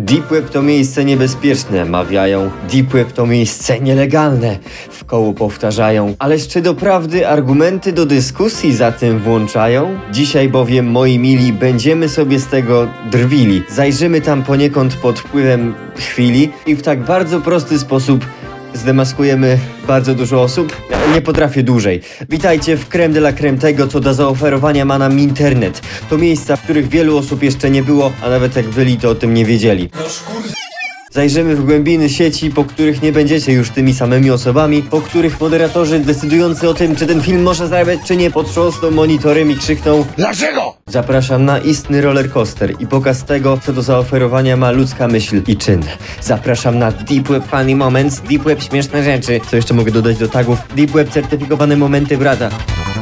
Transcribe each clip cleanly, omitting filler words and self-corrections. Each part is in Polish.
Deep Web to miejsce niebezpieczne, mawiają. Deep Web to miejsce nielegalne, w koło powtarzają. Ależ czy doprawdy argumenty do dyskusji za tym włączają? Dzisiaj bowiem, moi mili, będziemy sobie z tego drwili. Zajrzymy tam poniekąd pod wpływem chwili i w tak bardzo prosty sposób zdemaskujemy bardzo dużo osób. Nie potrafię dłużej. Witajcie w creme de la creme tego, co do zaoferowania ma nam internet. To miejsca, w których wielu osób jeszcze nie było, a nawet jak byli, to o tym nie wiedzieli. Zajrzymy w głębiny sieci, po których nie będziecie już tymi samymi osobami, po których moderatorzy decydujący o tym, czy ten film może zarabiać, czy nie, potrząsną monitorem i krzykną: dlaczego? Zapraszam na istny rollercoaster i pokaz tego, co do zaoferowania ma ludzka myśl i czyn. Zapraszam na Deep Web Funny Moments, Deep Web śmieszne rzeczy. Co jeszcze mogę dodać do tagów? Deep Web certyfikowane momenty brata.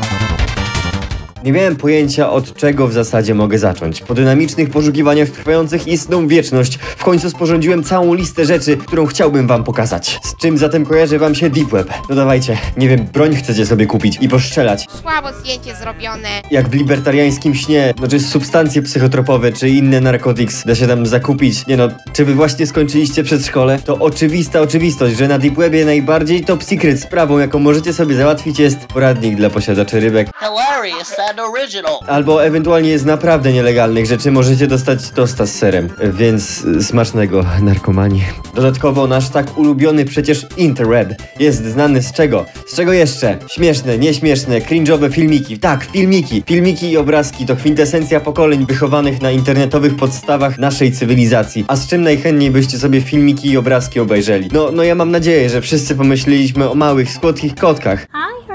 Nie miałem pojęcia, od czego w zasadzie mogę zacząć. Po dynamicznych poszukiwaniach trwających istną wieczność w końcu sporządziłem całą listę rzeczy, którą chciałbym wam pokazać. Z czym zatem kojarzy wam się Deep Web? No dawajcie, nie wiem, broń chcecie sobie kupić i postrzelać. Słabo zdjęcie zrobione. Jak w libertariańskim śnie, znaczy substancje psychotropowe czy inne narkotyks da się tam zakupić. Nie no, czy wy właśnie skończyliście przedszkole? To oczywista oczywistość, że na Deep Webie najbardziej top secret sprawą, jaką możecie sobie załatwić, jest poradnik dla posiadaczy rybek. Hilarious and original. Albo ewentualnie z naprawdę nielegalnych rzeczy możecie dostać tosta z serem, więc smacznego, narkomani. Dodatkowo nasz tak ulubiony przecież interweb jest znany z czego? Z czego jeszcze? Śmieszne, nieśmieszne, cringe'owe filmiki. Tak, filmiki. Filmiki i obrazki to kwintesencja pokoleń wychowanych na internetowych podstawach naszej cywilizacji. A z czym najchętniej byście sobie filmiki i obrazki obejrzeli? No ja mam nadzieję, że wszyscy pomyśleliśmy o małych, słodkich kotkach.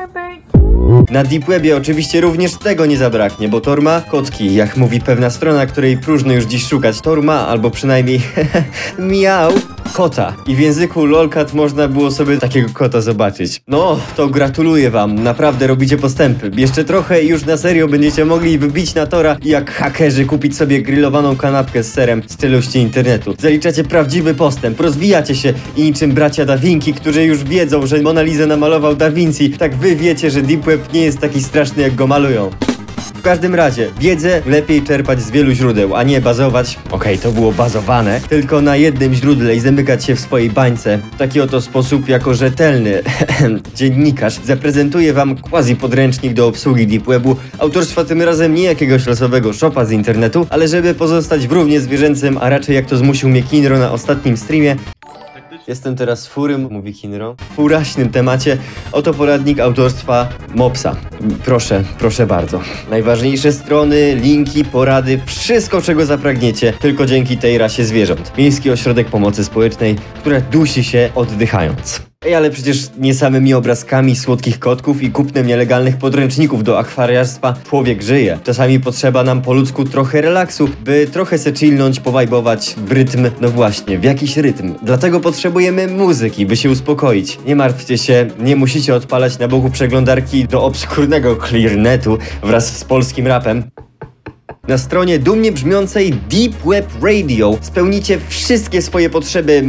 Na Deep Webie oczywiście również tego nie zabraknie, bo Tor ma kotki, jak mówi pewna strona, której próżno już dziś szukać. Tor ma, albo przynajmniej miał, kota. I w języku lolcat można było sobie takiego kota zobaczyć. No, to gratuluję wam, naprawdę robicie postępy. Jeszcze trochę i już na serio będziecie mogli wybić na Tora i jak hakerzy kupić sobie grillowaną kanapkę z serem z czeluści internetu. Zaliczacie prawdziwy postęp, rozwijacie się i niczym bracia Da Vinci, którzy już wiedzą, że Mona Lisę namalował Da Vinci, tak wy wiecie, że Deep Web nie jest taki straszny, jak go malują. W każdym razie, wiedzę lepiej czerpać z wielu źródeł, a nie bazować, to było bazowane, tylko na jednym źródle i zamykać się w swojej bańce. W taki oto sposób, jako rzetelny dziennikarz, zaprezentuję wam quasi-podręcznik do obsługi Deep Webu, autorstwa tym razem nie jakiegoś losowego szopa z internetu, ale żeby pozostać w równie zwierzęcym, a raczej jak to zmusił mnie Kinro na ostatnim streamie. Jestem teraz furym, mówi Kinro, w furaśnym temacie. Oto poradnik autorstwa Mopsa. Proszę bardzo. Najważniejsze strony, linki, porady, wszystko czego zapragniecie, tylko dzięki tej rasie zwierząt. Miejski Ośrodek Pomocy Społecznej, która dusi się oddychając. Ale przecież nie samymi obrazkami słodkich kotków i kupnem nielegalnych podręczników do akwariarstwa człowiek żyje. Czasami potrzeba nam po ludzku trochę relaksu, by trochę se chillnąć, powajbować w rytm, no właśnie, w jakiś rytm. Dlatego potrzebujemy muzyki, by się uspokoić. Nie martwcie się, nie musicie odpalać na boku przeglądarki do obskurnego clearnetu wraz z polskim rapem. Na stronie dumnie brzmiącej Deep Web Radio spełnicie wszystkie swoje potrzeby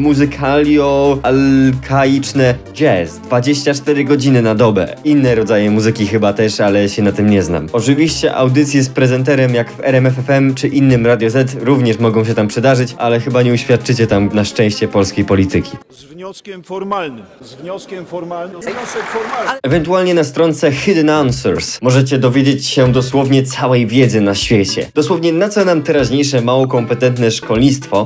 muzykalio-alkaiczne, jazz, 24 godziny na dobę. Inne rodzaje muzyki chyba też, ale się na tym nie znam. Oczywiście audycje z prezenterem jak w RMF FM czy innym Radio Z również mogą się tam przydarzyć, ale chyba nie uświadczycie tam na szczęście polskiej polityki. Z wnioskiem formalnym. Wniosek formalny. Ewentualnie na stronce Hidden Answers możecie dowiedzieć się dosłownie całej wiedzy na świecie. Dosłownie na co nam teraźniejsze mało kompetentne szkolnictwo,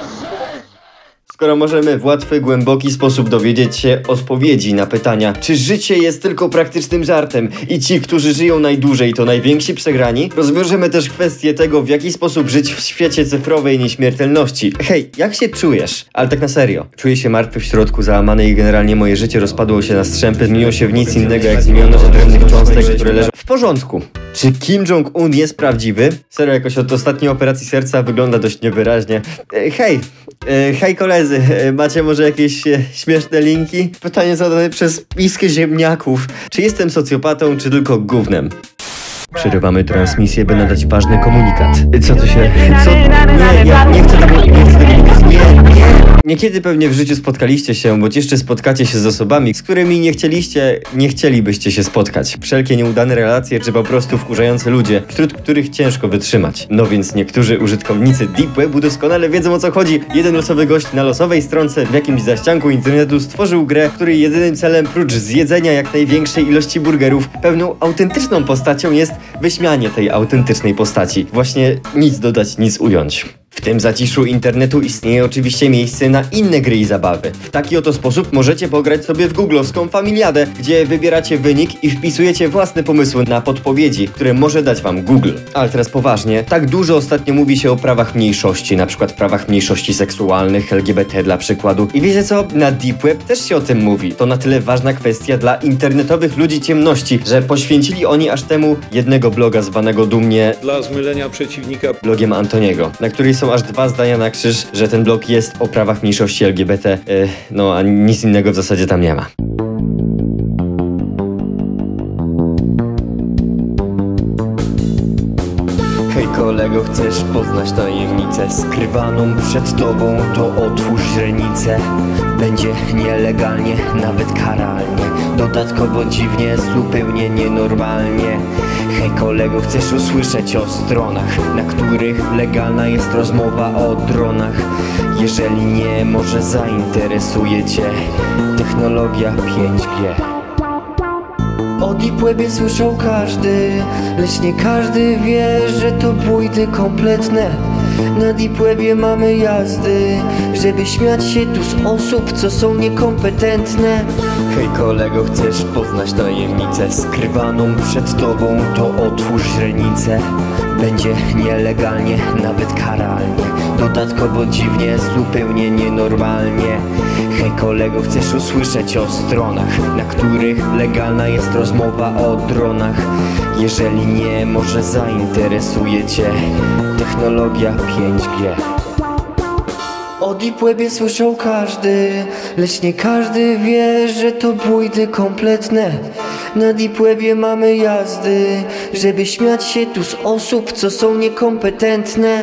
skoro możemy w łatwy, głęboki sposób dowiedzieć się odpowiedzi na pytania, czy życie jest tylko praktycznym żartem i ci, którzy żyją najdłużej, to najwięksi przegrani? Rozwiążemy też kwestię tego, w jaki sposób żyć w świecie cyfrowej nieśmiertelności. Hej, jak się czujesz? Ale tak na serio. Czuję się martwy w środku, załamany i generalnie moje życie rozpadło się na strzępy, zmieniło się w nic innego jak zmienioność odrębnych cząstek, które leżą w porządku. Czy Kim Jong-un jest prawdziwy? Serio, jakoś od ostatniej operacji serca wygląda dość niewyraźnie. Hej koledzy, macie może jakieś śmieszne linki? Pytanie zadane przez miskę ziemniaków. Czy jestem socjopatą, czy tylko gównem? Przerywamy transmisję, by nadać ważny komunikat. Co tu się... Co? Nie, ja nie chcę tego... Niekiedy pewnie w życiu spotkaliście się, bądź jeszcze spotkacie się z osobami, z którymi nie chcielibyście się spotkać. Wszelkie nieudane relacje, czy po prostu wkurzające ludzie, wśród których ciężko wytrzymać. No więc niektórzy użytkownicy Deep Webu doskonale wiedzą, o co chodzi. Jeden losowy gość na losowej stronce w jakimś zaścianku internetu stworzył grę, której jedynym celem, prócz zjedzenia jak największej ilości burgerów, pewną autentyczną postacią jest wyśmianie tej autentycznej postaci. Właśnie nic dodać, nic ująć. W tym zaciszu internetu istnieje oczywiście miejsce na inne gry i zabawy. W taki oto sposób możecie pograć sobie w googlowską familiadę, gdzie wybieracie wynik i wpisujecie własne pomysły na podpowiedzi, które może dać wam Google. Ale teraz poważnie, tak dużo ostatnio mówi się o prawach mniejszości, na przykład prawach mniejszości seksualnych, LGBT dla przykładu. I wiecie co? Na Deep Web też się o tym mówi. To na tyle ważna kwestia dla internetowych ludzi ciemności, że poświęcili oni aż temu jednego bloga zwanego dumnie Dla zmylenia przeciwnika blogiem Antoniego, na której są aż 2 zdania na krzyż, że ten blog jest o prawach mniejszości LGBT, no a nic innego w zasadzie tam nie ma. Hej kolego, chcesz poznać tajemnicę skrywaną przed tobą, to otwórz źrenicę. Będzie nielegalnie, nawet karalnie, dodatkowo dziwnie, zupełnie nienormalnie. Hej kolego, chcesz usłyszeć o stronach, na których legalna jest rozmowa o dronach? Jeżeli nie, może zainteresuje cię technologia 5G. O Deep Webie słyszał każdy, lecz nie każdy wie, że to bójdy kompletne. Na Deep Webie mamy jazdy, żeby śmiać się tu z osób, co są niekompetentne. Hej kolego, chcesz poznać tajemnicę skrywaną przed tobą, to otwórz źrenicę. Będzie nielegalnie, nawet karalnie, dodatkowo dziwnie, zupełnie nienormalnie. Hej kolego, chcesz usłyszeć o stronach, na których legalna jest rozmowa o dronach? Jeżeli nie, może zainteresuje cię technologia 5G. O Deep Webie słyszał każdy, lecz nie każdy wie, że to bójdy kompletne. Na Deep Webie mamy jazdy, żeby śmiać się tu z osób, co są niekompetentne.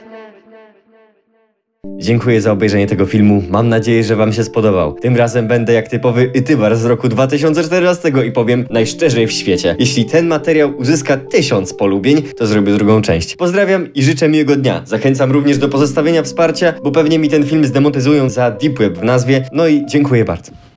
Dziękuję za obejrzenie tego filmu, mam nadzieję, że wam się spodobał. Tym razem będę jak typowy youtuber z roku 2014 i powiem najszczerzej w świecie. Jeśli ten materiał uzyska 1000 polubień, to zrobię drugą część. Pozdrawiam i życzę miłego dnia. Zachęcam również do pozostawienia wsparcia, bo pewnie mi ten film zdemonetyzują za Deep Web w nazwie. No i dziękuję bardzo.